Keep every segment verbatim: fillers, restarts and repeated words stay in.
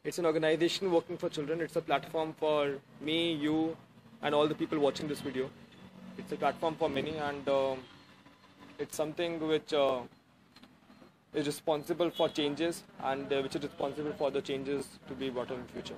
It's an organization working for children. It's a platform for me, you, and all the people watching this video. It's a platform for many, and um it's something which uh, is responsible for changes, and uh, which is responsible for the changes to be brought in the future.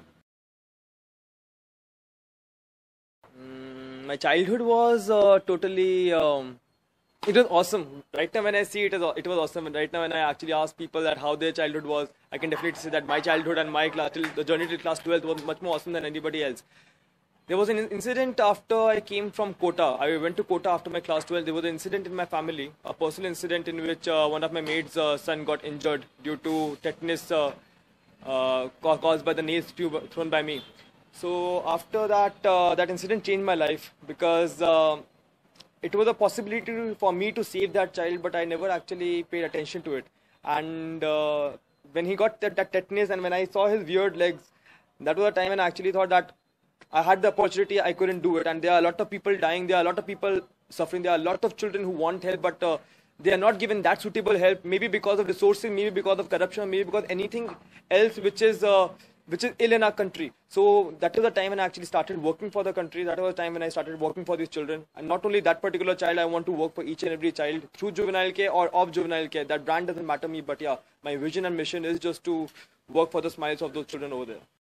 Mm, my childhood was uh, totally. Um, it was awesome. Right now, when I see it, it was awesome. And right now, when I actually ask people that how their childhood was, I can definitely say that my childhood and my class, till the journey to class twelfth, was much more awesome than anybody else. There was an incident after I came from Kota. I went to Kota after my class twelve. There was an incident in my family, a personal incident in which uh, one of my maid's uh, son got injured due to tetanus uh, uh, caused by the nails tube thrown by me. So after that, uh, that incident changed my life because uh, it was a possibility for me to save that child, but I never actually paid attention to it. And uh, when he got that, that tetanus, and when I saw his weird legs, that was a time when I actually thought that I had the opportunity, I couldn't do it. And there are a lot of people dying, there are a lot of people suffering, there are a lot of children who want help, but uh, they are not given that suitable help, maybe because of resources, maybe because of corruption, maybe because anything else which is uh, which is ill in our country. So that was the time when I actually started working for the country. That was the time when I started working for these children. And not only that particular child, I want to work for each and every child through juvenile care or of juvenile care. That brand doesn't matter me, but yeah, my vision and mission is just to work for the smiles of those children over there.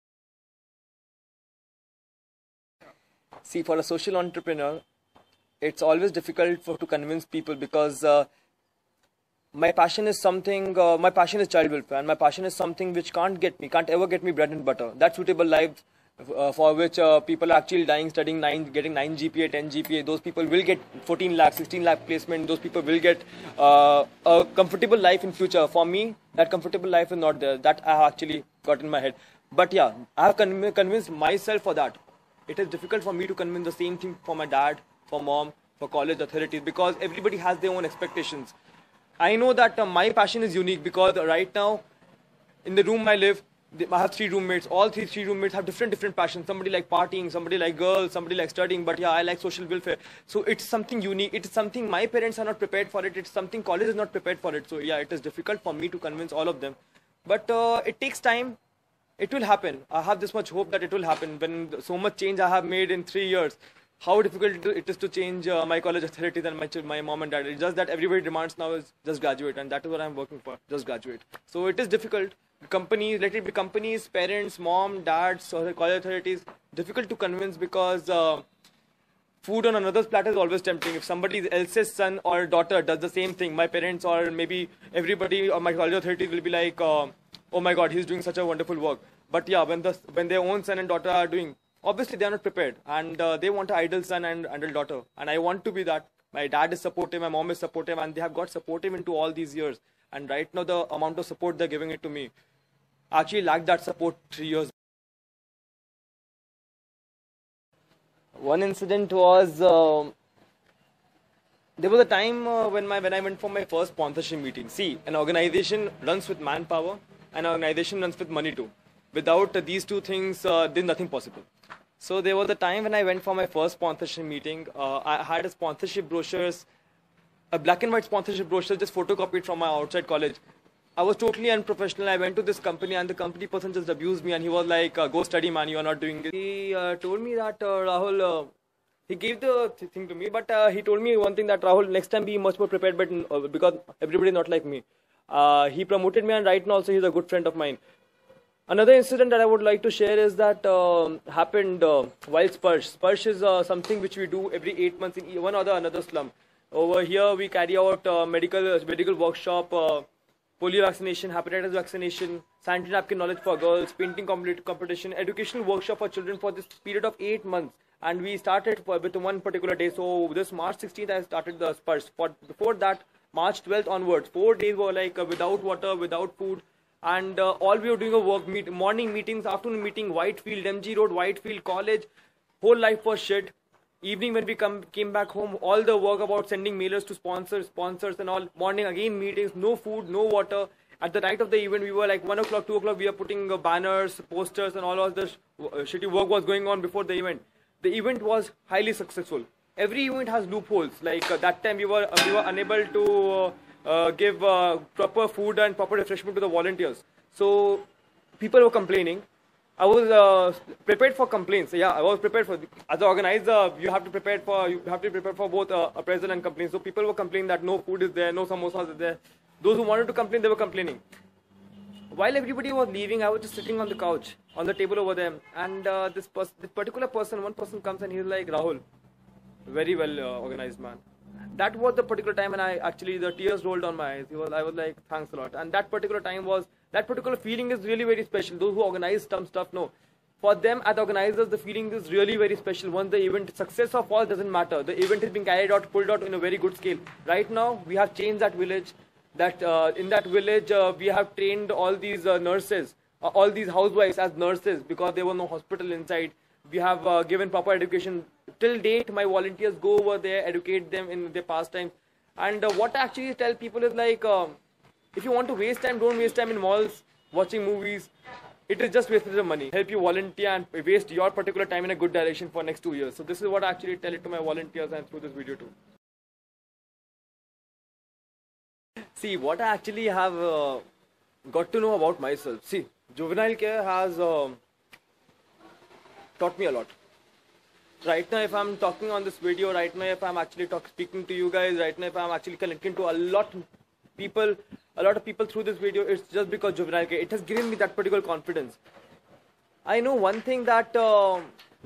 See, for a social entrepreneur, it's always difficult for to convince people because uh, my passion is something, uh, my passion is child welfare, and my passion is something which can't get me, can't ever get me bread and butter. That suitable life uh, for which uh, people are actually dying, studying nine, getting nine G P A, ten G P A, those people will get fourteen lakh, sixteen lakh placement, those people will get uh, a comfortable life in future. For me, that comfortable life is not there. That I have actually got in my head. But yeah, I have con convinced myself for that. It is difficult for me to convince the same thing for my dad, for mom, for college authorities, because everybody has their own expectations. I know that uh, my passion is unique because right now, in the room I live, I have three roommates. All three three roommates have different different passions. Somebody like partying, somebody like girls, somebody like studying. But yeah, I like social welfare. So it's something unique. It's something my parents are not prepared for it. It's something college is not prepared for it. So yeah, it is difficult for me to convince all of them. But uh, it takes time. It will happen. I have this much hope that it will happen. When so much change I have made in three years, how difficult it is to change uh, my college authorities and my, my mom and dad. It's just that everybody demands now is just graduate, and that is what I'm working for, just graduate. So it is difficult. Companies, let it be companies, parents, mom, dads, or college authorities, difficult to convince because uh, food on another's platter is always tempting. If somebody else's son or daughter does the same thing, my parents or maybe everybody or my college authorities will be like, uh, oh my God, he's doing such a wonderful work. But yeah, when the when their own son and daughter are doing, obviously they are not prepared, and uh, they want an idle son and idle daughter. And I want to be that. My dad is supportive, my mom is supportive, and they have got supportive into all these years. And right now, the amount of support they're giving it to me, I actually lacked that support three years. One incident was uh, there was a time uh, when my when I went for my first sponsorship meeting. See, an organization runs with manpower, an organization runs with money too. Without uh, these two things, uh, there's nothing possible. So there was a time when I went for my first sponsorship meeting. Uh, I had a sponsorship brochures, a black and white sponsorship brochure just photocopied from my outside college. I was totally unprofessional. I went to this company and the company person just abused me, and he was like, uh, go study man, you are not doing this. He uh, told me that, uh, Rahul, uh, he gave the th thing to me, but uh, he told me one thing that, Rahul, next time be much more prepared, but uh, because everybody is not like me. Uh, he promoted me, and right now also he's a good friend of mine. Another incident that I would like to share is that uh, happened uh, while Sparsh. Sparsh is uh, something which we do every eight months in one or the another slum. Over here, we carry out uh, medical uh, medical workshop, uh, polio vaccination, hepatitis vaccination, sanitary napkin knowledge for girls, painting competition, educational workshop for children for this period of eight months. And we started for, with one particular day. So this March sixteenth, I started the Sparsh. For, before that, March twelfth onwards, four days were like uh, without water, without food. And uh, all we were doing a work, meet, morning meetings, afternoon meeting, Whitefield, M G Road, Whitefield College, whole life was shit. Evening when we come came back home, all the work about sending mailers to sponsors, sponsors and all. Morning again meetings, no food, no water. At the night of the event, we were like one o'clock, two o'clock, we were putting uh, banners, posters and all of this uh, shitty work was going on before the event. The event was highly successful. Every event has loopholes. Like uh, that time we were, uh, we were unable to uh, Uh, give uh, proper food and proper refreshment to the volunteers. So people were complaining. I was uh, prepared for complaints. Yeah, I was prepared for. As an organizer, you have to prepare for you have to prepare for both uh, appraisal and complaints. So people were complaining that no food is there, no samosas is there. Those who wanted to complain, they were complaining. While everybody was leaving, I was just sitting on the couch, on the table over there, and uh, this, pers this particular person, one person comes and he's like, Rahul, very well uh, organized man. That was the particular time when I actually, the tears rolled on my eyes. He was, I was like, thanks a lot. And that particular time was, that particular feeling is really very special. Those who organize some stuff know. For them, as organizers, the feeling is really very special. Once the event, success or fall doesn't matter. The event is being carried out, pulled out in a very good scale. Right now, we have changed that village. That uh, in that village, uh, we have trained all these uh, nurses, uh, all these housewives as nurses because there was no hospital inside. We have uh, given proper education. Till date, my volunteers go over there, educate them in their pastimes. And uh, what I actually tell people is like, uh, if you want to waste time, don't waste time in malls, watching movies. It is just wasted of money. Help you volunteer and waste your particular time in a good direction for next two years. So this is what I actually tell it to my volunteers and through this video too. See, what I actually have uh, got to know about myself. See, juvenile care has uh, taught me a lot. Right now, if I'm talking on this video, right now, if I'm actually talk, speaking to you guys, right now, if I'm actually connecting to a lot of people, a lot of people through this video, it's just because juvenile care. It has given me that particular confidence. I know one thing that uh,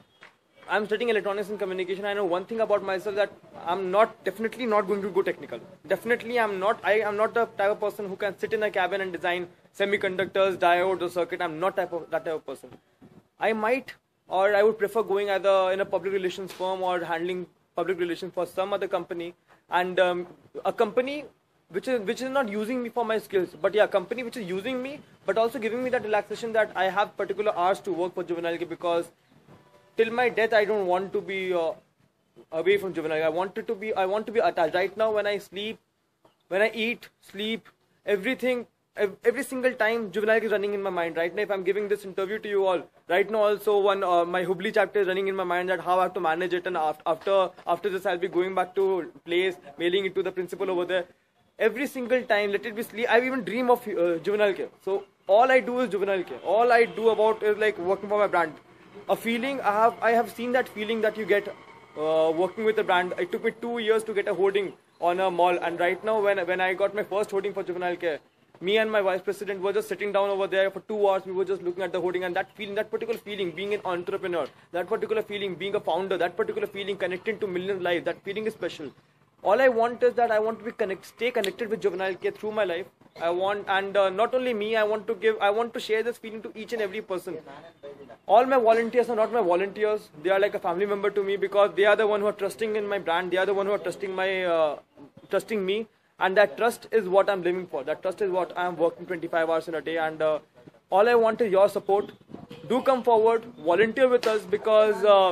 I'm studying electronics and communication. I know one thing about myself that I'm not definitely not going to go technical. Definitely, I'm not. I am not the type of person who can sit in a cabin and design semiconductors, diodes, or circuit. I'm not type of that type of person. I might, or I would prefer going either in a public relations firm or handling public relations for some other company, and um, a company which is which is not using me for my skills, but yeah, a company which is using me, but also giving me that relaxation that I have particular hours to work for juvenile care, because till my death, I don't want to be uh, away from juvenile. I wanted to be. I want to be attached. Right now, when I sleep, when I eat, sleep, everything, every single time, juvenile is running in my mind. Right now, if I'm giving this interview to you all, right now also one uh, my Hubli chapter is running in my mind that how I have to manage it, and after after this, I'll be going back to place, mailing it to the principal over there. Every single time, let it be sleep. I even dream of uh, juvenile care. So all I do is juvenile care. All I do about is like working for my brand. A feeling I have, I have seen that feeling that you get uh, working with a brand. It took me two years to get a hoarding on a mall, and right now when when I got my first hoarding for juvenile care, me and my vice president were just sitting down over there for two hours. We were just looking at the hoarding, and that feeling, that particular feeling, being an entrepreneur, that particular feeling, being a founder, that particular feeling, connecting to millions of lives, that feeling is special. All I want is that I want to be connect, stay connected with juvenile care through my life. I want, and uh, not only me, I want to give, I want to share this feeling to each and every person. All my volunteers are not my volunteers. They are like a family member to me, because they are the one who are trusting in my brand. They are the one who are trusting my, uh, trusting me. And that trust is what I'm living for. That trust is what I'm working twenty-five hours in a day. And uh, all I want is your support. Do come forward, volunteer with us, because uh,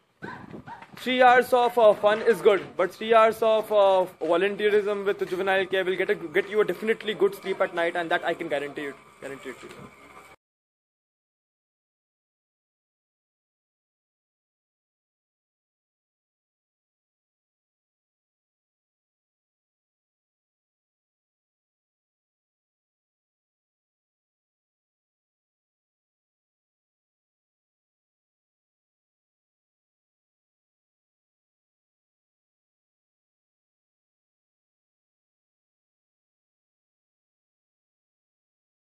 three hours of uh, fun is good, but three hours of uh, volunteerism with juvenile care will get a, get you a definitely good sleep at night, and that I can guarantee it. Guarantee it to you.